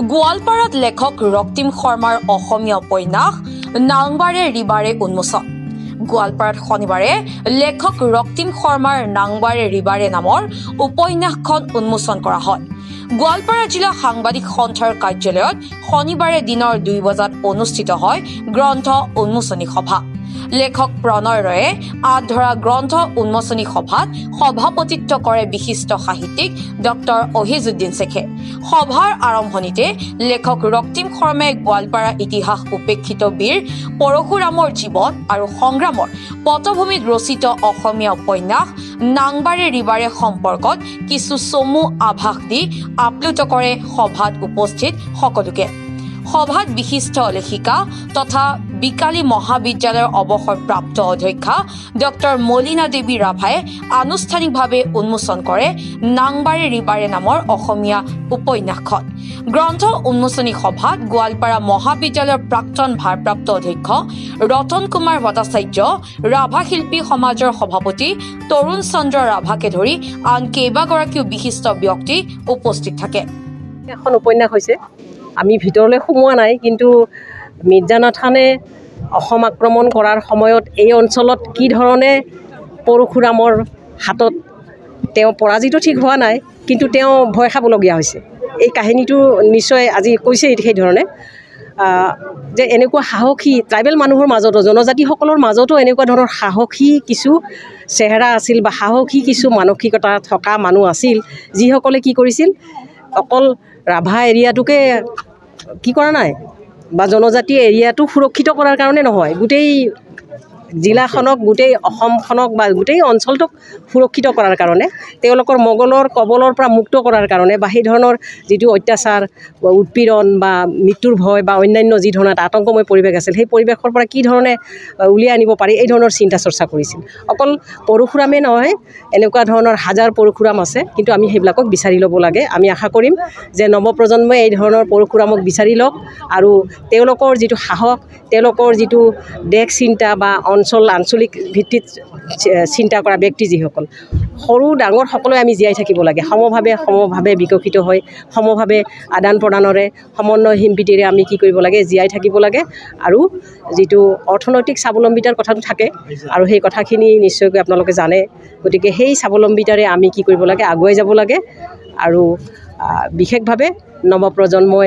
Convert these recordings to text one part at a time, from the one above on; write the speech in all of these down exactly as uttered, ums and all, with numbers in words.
গোৱালপাৰাত লেখক ৰক্তিম শৰ্মাৰ অসমীয়া উপন্যাস নাংবাৰে ৰিবাৰে উন্মোচন। গোৱালপাৰাত শনিবাৰে লেখক ৰক্তিম শৰ্মাৰ নাংবাৰে ৰিবাৰে নামৰ উপন্যাসখন উন্মোচন কৰা হয়। গোৱালপাৰা জিলা সাংবাদিক সন্থাৰ কাৰ্যালয়ত শনিবাৰে দিনৰ দুই বজাত অনুষ্ঠিত হয় গ্ৰন্থ উন্মোচনী সভা। লেখক প্ৰণয় ৰয়ে আঁত ধৰা গ্ৰন্থ উন্মোচনী সভাত সভাপতিত্ব কৰে বিশিষ্ট সাহিত্যিক ডক্টৰ অহিজুদ্দিন শেখে। সভাৰ আৰম্ভণিতে লেখক ৰক্তিম শৰ্মাই গোৱালপাৰা ইতিহাস উপেক্ষিত বীৰ পৰশুৰামৰ জীৱন আৰু সংগ্ৰামৰ পটভূমিত ৰচিত অসমীয়া উপন্যাস নাংবাৰে ৰিবাৰে সম্পৰ্কত কিছু চমু আভাস দি আপ্লুত কৰে সভাত উপস্থিত সকলোকে। সভাত বিশিষ্ট লেখিকা তথা বিকালী মহাবিদ্যালয়ৰ অৱসৰপ্ৰাপ্ত অধ্যক্ষা ডক্টৰ মলিনা দেৱী ৰাভাই আনুষ্ঠানিকভাৱে উন্মোচন কৰে নাংবাৰে ৰিবাৰে নামৰ অসমীয়া উপন্যাসখন। গ্ৰন্থ উন্মোচনী সভাত গোৱালপাৰা মহাবিদ্যালয়ৰ প্ৰাক্তন ভাৰপ্ৰাপ্ত অধ্যক্ষ ৰতন কুমাৰ ভট্টাচাৰ্য, ৰাভা শিল্পী সমাজৰ সভাপতি তৰুণ চন্দ্ৰ ৰাভাকে ধৰি আন কেইবাগৰাকীও বিশিষ্ট ব্যক্তি উপস্থিত থাকে। এখন উপন্যাস হৈছে, আমি ভিতৰলৈ সোমোৱা নাই, কিন্তু মিৰ্জানাথানে অসম আক্ৰমণ কৰাৰ সময়ত এই অঞ্চলত কি ধৰণে পৰশুৰামৰ হাতত তেওঁ পৰাজিত ঠিক হোৱা নাই, কিন্তু তেওঁ ভয় খাবলগীয়া হৈছে। এই কাহিনীটো নিশ্চয় আজি কৈছে সেইধৰণে যে এনেকুৱা সাহসী ট্ৰাইবেল মানুহৰ মাজতো, জনজাতিসকলৰ মাজতো এনেকুৱা ধৰণৰ সাহসী কিছু চেহেৰা আছিল বা সাহসী কিছু মানসিকতা থকা মানুহ আছিল, যিসকলে কি কৰিছিল, অকল ৰাভা এৰিয়াটোকে কি কৰা নাই বা জনজাতি এৰিয়াটো সুৰক্ষিত কৰাৰ কাৰণে নহয়, গোটেই জিলাখনক, গোটেই অসমখনক বা গোটেই অঞ্চলটোক সুৰক্ষিত কৰাৰ কাৰণে, তেওঁলোকৰ মোগলৰ কবলৰ পৰা মুক্ত কৰাৰ কাৰণে বা সেই ধৰণৰ যিটো অত্যাচাৰ, উৎপীড়ন বা মৃত্যুৰ ভয় বা অন্যান্য যি ধৰণৰ এটা আতংকময় পৰিৱেশ আছিল, সেই পৰিৱেশৰ পৰা কি ধৰণে উলিয়াই আনিব পাৰি এই ধৰণৰ চিন্তা চৰ্চা কৰিছিল। অকল পৰশুৰামে নহয়, এনেকুৱা ধৰণৰ হাজাৰ পৰশুৰাম আছে, কিন্তু আমি সেইবিলাকক বিচাৰি ল'ব লাগে। আমি আশা কৰিম যে নৱপ্ৰজন্মই এই ধৰণৰ পৰশুৰামক বিচাৰি লওক আৰু তেওঁলোকৰ যিটো সাহস, তেওঁলোকৰ যিটো দেশ চিন্তা বা অঞ্চল আঞ্চলিক ভিত্তিত চিন্তা কৰা ব্যক্তি যিসকল, সৰু ডাঙৰ সকলোৱে আমি জীয়াই থাকিব লাগে। সমভাৱে সমভাৱে বিকশিত হৈ সমভাৱে আদান প্ৰদানৰে সমন্বয় সম্প্ৰীতিৰে আমি কি কৰিব লাগে, জীয়াই থাকিব লাগে। আৰু যিটো অৰ্থনৈতিক স্বাৱলম্বিতাৰ কথাটো থাকে আৰু সেই কথাখিনি নিশ্চয়কৈ আপোনালোকে জানে, গতিকে সেই স্বাৱলম্বিতাৰে আমি কি কৰিব লাগে, আগুৱাই যাব লাগে। আৰু বিশেষভাৱে নৱপ্ৰজন্মই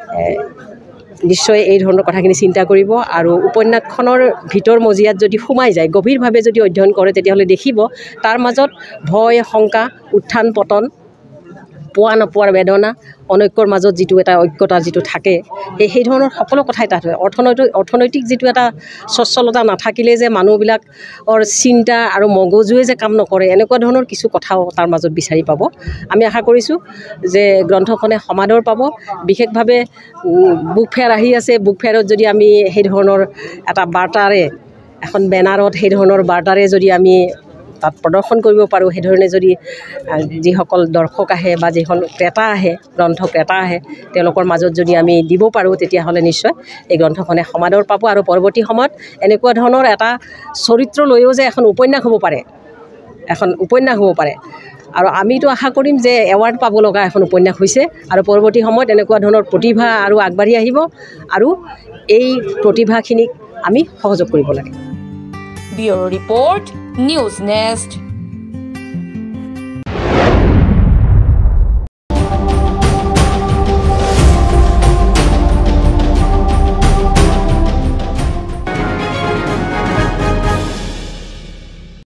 নিশ্চয় এই ধৰণৰ কথাখিনি চিন্তা কৰিব আৰু উপন্যাসখনৰ ভিতৰ মজিয়াত যদি সোমাই যায়, গভীৰভাৱে যদি অধ্যয়ন কৰে, তেতিয়াহ'লে দেখিব তাৰ মাজত ভয়, শংকা, উত্থান পতন, পোৱা নোপোৱাৰ বেদনা, অনৈক্যৰ মাজত যিটো এটা ঐক্যতা যিটো থাকে, সেই সেই ধৰণৰ সকলো কথাই তাত হয়। অৰ্থনৈতিক অৰ্থনৈতিক যিটো এটা স্বচ্ছলতা নাথাকিলে যে মানুহবিলাকৰ চিন্তা আৰু মগজুৱে যে কাম নকৰে, এনেকুৱা ধৰণৰ কিছু কথাও তাৰ মাজত বিচাৰি পাব। আমি আশা কৰিছোঁ যে গ্ৰন্থখনে সমাদৰ পাব। বিশেষভাৱে বুক ফেয়াৰ আহি আছে, বুক ফেয়াৰত যদি আমি সেই ধৰণৰ এটা বাৰ্তাৰে, এখন বেনাৰত সেই ধৰণৰ বাৰ্তাৰে যদি আমি তাত প্ৰদৰ্শন কৰিব পাৰোঁ, সেইধৰণে যদি যিসকল দৰ্শক আহে বা যিখন ক্ৰেতা আহে, গ্ৰন্থ ক্ৰেতা আহে, তেওঁলোকৰ মাজত যদি আমি দিব পাৰোঁ, তেতিয়াহ'লে নিশ্চয় এই গ্ৰন্থখনে সমাদৰ পাব। আৰু পৰৱৰ্তী সময়ত এনেকুৱা ধৰণৰ এটা চৰিত্ৰ লৈও যে এখন উপন্যাস হ'ব পাৰে, এখন উপন্যাস হ'ব পাৰে। আৰু আমিতো আশা কৰিম যে এৱাৰ্ড পাব লগা এখন উপন্যাস হৈছে, আৰু পৰৱৰ্তী সময়ত এনেকুৱা ধৰণৰ প্ৰতিভা আৰু আগবাঢ়ি আহিব, আৰু এই প্ৰতিভাখিনিক আমি সহযোগ কৰিব লাগে। Bureau report, news nest.